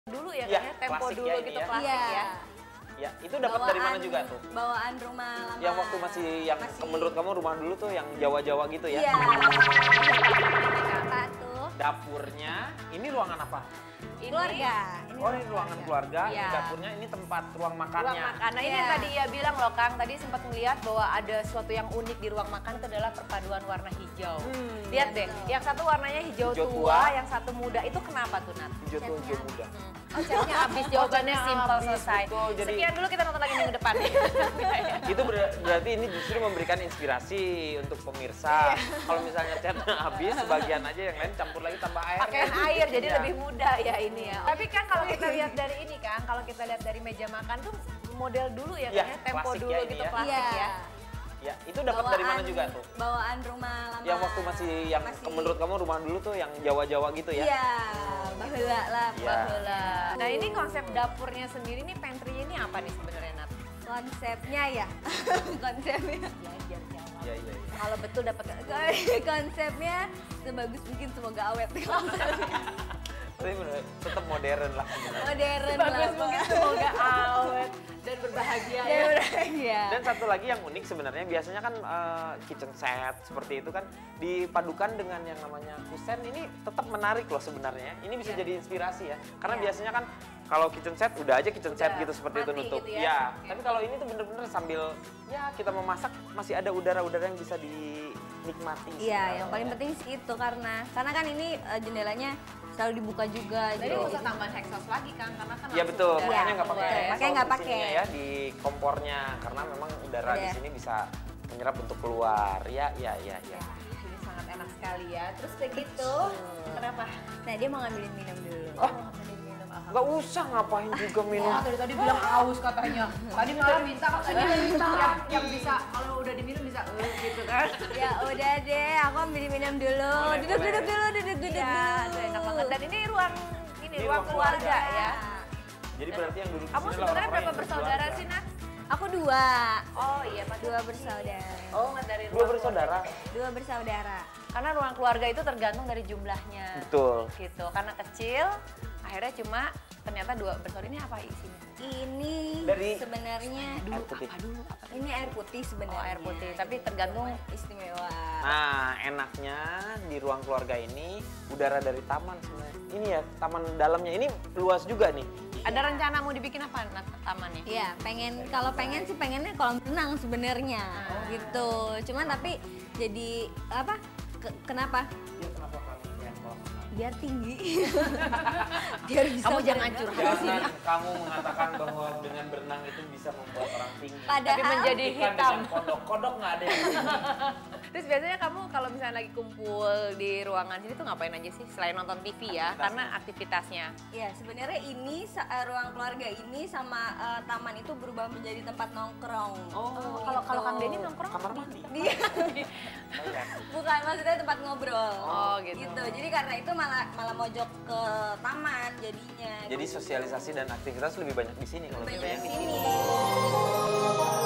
Dulu ya, Iya, kayaknya tempo klasik dulu ya ini gitu, ya. klasik Iya. ya. Ya, itu dapat dari mana juga tuh? Bawaan rumah lama. Yang waktu yang menurut kamu rumah dulu tuh yang Jawa-Jawa gitu ya? Iya. Kakak tuh. Dapurnya, ini ruangan apa? Keluarga. Oh, ini ruangan keluarga, ini Iya. dapurnya, ini tempat ruang makannya. Ruang makan. Nah, ini Iya. yang tadi ya bilang loh Kang, tadi sempat melihat bahwa ada sesuatu yang unik di ruang makan itu adalah perpaduan warna hijau. Lihat deh, betul. yang satu warnanya hijau Hijau tua, tua. yang satu muda. Itu kenapa tuh, Nat? Hijau tua, hijau muda. Oh, chatnya habis, jawabannya chatnya simple, habis, selesai. betul. Jadi- Sekian dulu, kita nonton lagi minggu depan. Itu berarti ini justru memberikan inspirasi untuk pemirsa. Kalau misalnya catnya habis, sebagian aja yang lain campur lagi tambah air. Pakaian air, jadi Iya. lebih mudah ya ini ya. Tapi kan kalau kita lihat dari ini kan, kalau kita lihat dari meja makan tuh model dulu ya, Iya, kayaknya tempo klasik dulu ya ini gitu, ya. klasik ya. Ya, itu dapat dari mana juga tuh? Bawaan rumah lama. Yang waktu yang menurut kamu rumah dulu tuh yang Jawa-Jawa gitu ya? Iya, baheula lah. Iya. Baheula. Nah, ini konsep dapurnya sendiri nih, pantry ini apa nih sebenarnya, Nat? Konsepnya ya. Konsepnya. Belajar Jawa. Iya, iya, iya. Kalau betul dapat Konsepnya sebagus mungkin semoga awet. Tapi tetap modern lah sebenarnya. Modern bagus lah. mungkin semoga awet dan berbahagia ya. Iya. Dan satu lagi yang unik sebenarnya biasanya kan kitchen set seperti itu kan dipadukan dengan yang namanya kusen, ini tetap menarik loh sebenarnya. Ini bisa jadi inspirasi ya. Karena Iya. biasanya kan kalau kitchen set udah aja kitchen set Udah, gitu seperti itu mati nutup. gitu ya. Ya, Oke. tapi kalau ini tuh bener-bener sambil ya kita memasak masih ada udara-udara yang bisa dinikmati. Iya, yang paling penting sih itu karena kan ini jendelanya selalu dibuka juga. Jadi nggak usah tambahan exhaust lagi kan, karena kan Iya langsung betul, udah makanya nggak keluar pakai ya. Makanya nggak exhaust di pakai. sininya ya di kompornya karena memang udara di Iya. sini bisa menyerap untuk keluar. Ya. Ini sangat enak sekali ya. Terus begitu, kenapa? Nah, dia mau ngambilin minum dulu. Oh, nggak usah ngapain juga minum. Tadi bilang haus katanya. Tadi malah minta yang bisa kalau udah diminum bisa gitu kan. Ya udah deh, aku ambilin minum dulu. Boleh, Duduk boleh. dulu. Iya, aduh, enak banget. Dan ini ruang Ini ruang ruang keluarga keluarga. ya. Jadi berarti yang duduk di Kamu sini sebenarnya orang-orang berapa yang bersaudara berkeluarga. sih, Nat? Aku dua. Oh iya, Pak. Dua bersaudara. Oh, nggak dari Dua bersaudara. Dua bersaudara. Karena ruang keluarga itu tergantung dari jumlahnya. Betul. Gitu. Karena kecil, akhirnya cuma ternyata dua bersaudara. Ini apa isinya? Ini Dari- sebenarnya Air putih. ini air putih sebenarnya. Oh, air putih. Tapi tergantung Istimewa. Nah, enaknya di ruang keluarga ini udara dari taman sebenarnya. Ini ya, taman dalamnya ini luas juga nih. ada rencana mau dibikin apa, Nat, tamannya? Iya, kalau pengen sih pengennya kolam renang sebenarnya. Gitu. Cuman tapi jadi apa? Kenapa? Ya, kenapa kamu pengen kolam renang? Biar tinggi. Biar bisa Kamu jangan berenang. curhat. Jangan kamu mengatakan bahwa dengan berenang itu bisa membuat orang tinggi. Padahal Tapi menjadi Ikan hitam. dengan kodok nggak ada yang tinggi. Terus biasanya kamu kalau misalnya lagi kumpul di ruangan sini tuh ngapain aja sih selain nonton TV ya? Karena aktivitasnya. ya sebenarnya ini ruang keluarga ini sama taman itu berubah menjadi tempat nongkrong. Kalau Kang Denny nongkrong Kamar mandi. Iya. Bayar. Bukan, maksudnya tempat ngobrol. Oh, gitu. Jadi karena itu malah mojok ke taman jadinya. Jadi sosialisasi dan aktivitas lebih banyak di sini kalau banyak gitu ya. di sini.